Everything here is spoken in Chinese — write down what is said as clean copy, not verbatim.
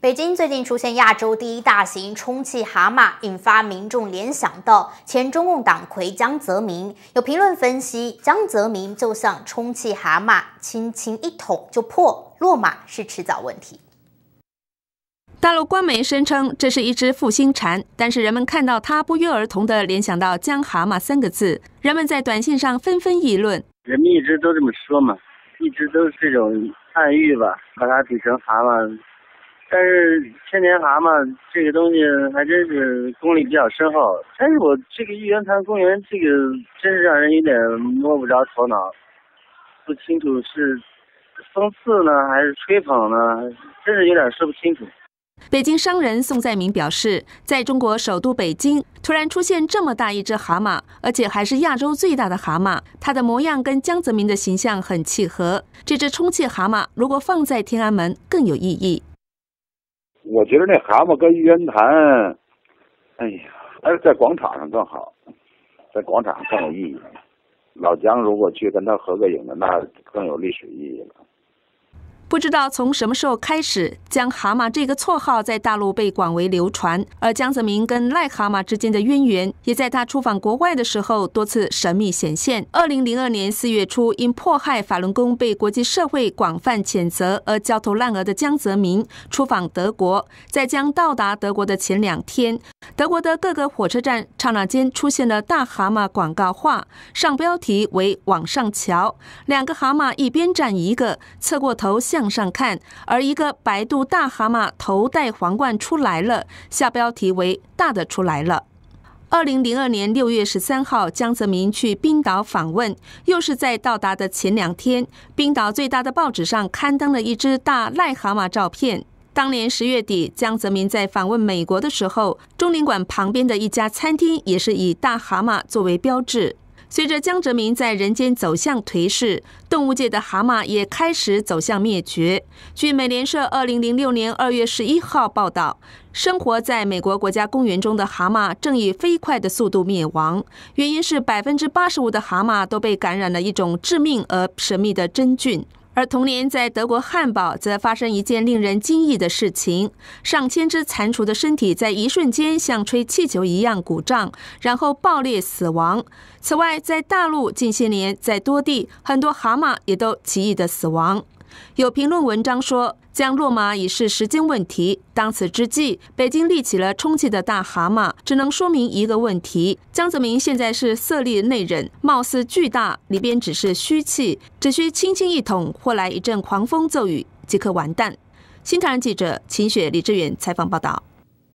北京最近出现亚洲第一大型充气蛤蟆，引发民众联想到前中共党魁江泽民。有评论分析，江泽民就像充气蛤蟆，轻轻一捅就破，落马是迟早问题。 大陆官媒声称这是一只负心蝉，但是人们看到它不约而同地联想到江蛤蟆3个字，人们在短信上纷纷议论。 人们一直都这么说嘛，一直都是这种暗喻吧，把它比成蛤蟆。但是千年蛤蟆这个东西还真是功力比较深厚，但是我这个玉渊潭公园这个真是让人有点摸不着头脑，不清楚是讽刺呢还是吹捧呢，真是有点说不清楚。 北京商人宋在民表示，在中国首都北京突然出现这么大一只蛤蟆，而且还是亚洲最大的蛤蟆，它的模样跟江泽民的形象很契合。这只充气蛤蟆如果放在天安门更有意义。 我觉得那蛤蟆跟玉渊潭，哎呀，但是在广场上更好，在广场上更有意义。老江如果去跟他合个影的，那更有历史意义了。 不知道从什么时候开始，江蛤蟆这个绰号在大陆被广为流传，而江泽民跟癞蛤蟆之间的渊源，也在他出访国外的时候多次神秘显现。2002年4月初，因迫害法轮功被国际社会广泛谴责而焦头烂额的江泽民出访德国，在将到达德国的前2天，德国的各个火车站刹那间出现了大蛤蟆广告画，上标题为往上瞧，2个蛤蟆一边站一个，侧过头向上看，而一个白肚大蛤蟆头戴皇冠出来了，下标题为大的出来了。2002年6月13号，江泽民去冰岛访问，又是在到达的前2天，冰岛最大的报纸上刊登了一只大癞蛤蟆照片。当年10月底，江泽民在访问美国的时候，中领馆旁边的一家餐厅也是以大蛤蟆作为标志。随着江泽民在人间走向颓势，动物界的蛤蟆也开始走向灭绝。据美联社2006年2月11号报道，生活在美国国家公园中的蛤蟆正以飞快的速度灭亡，原因是85%的蛤蟆都被感染了一种致命而神秘的真菌。而同年在德国汉堡则发生一件令人惊异的事情，上千只蟾蜍的身体在一瞬间像吹气球一样鼓胀，然后爆裂死亡。此外，在大陆近些年在多地很多蛤蟆也都奇异的死亡。有评论文章说，将落马已是时间问题。当此之际，北京立起了充气的大蛤蟆，只能说明一个问题：江泽民现在是色厉内荏，貌似巨大，里边只是虚气，只需轻轻一捅，或来一阵狂风骤雨，即可完蛋。新唐人记者秦雪、李志远采访报道。